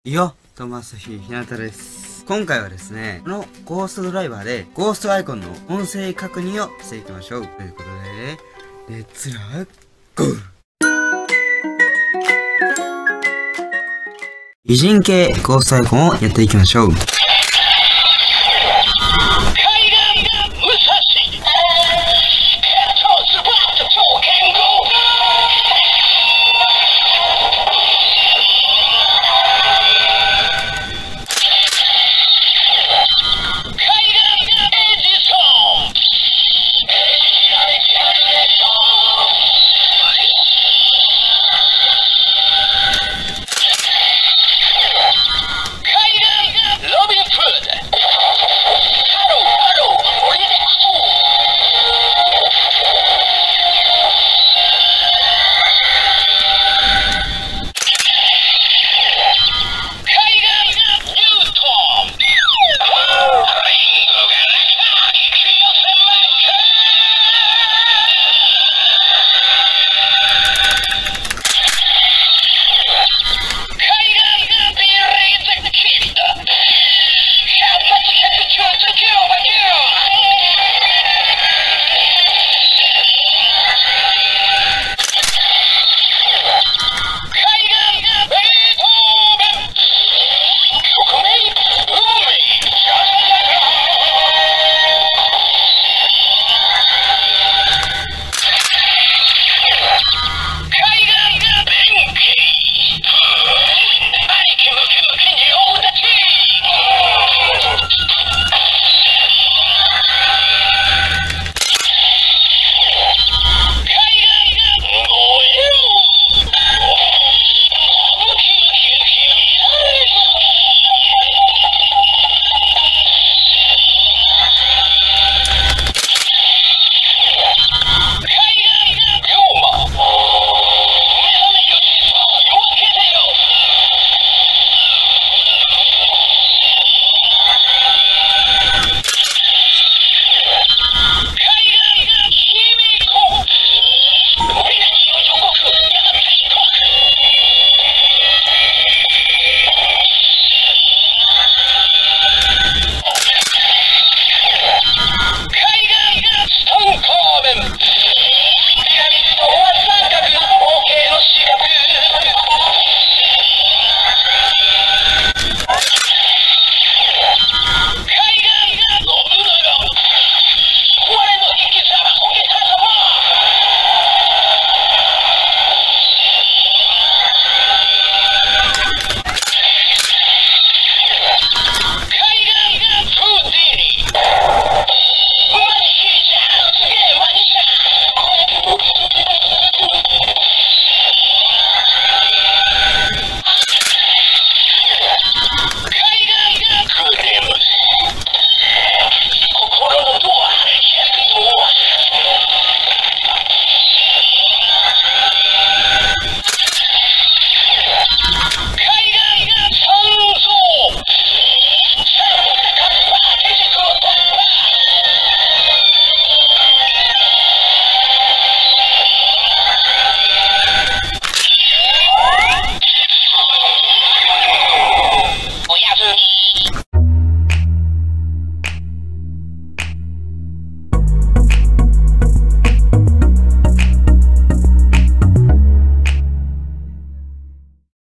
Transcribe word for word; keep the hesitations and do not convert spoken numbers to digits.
いよ、トマスヒひなたです。今回はですね、このゴーストドライバーで、ゴーストアイコンの音声確認をしていきましょう。ということで、レッツラゴー。偉人系ゴーストアイコンをやっていきましょう。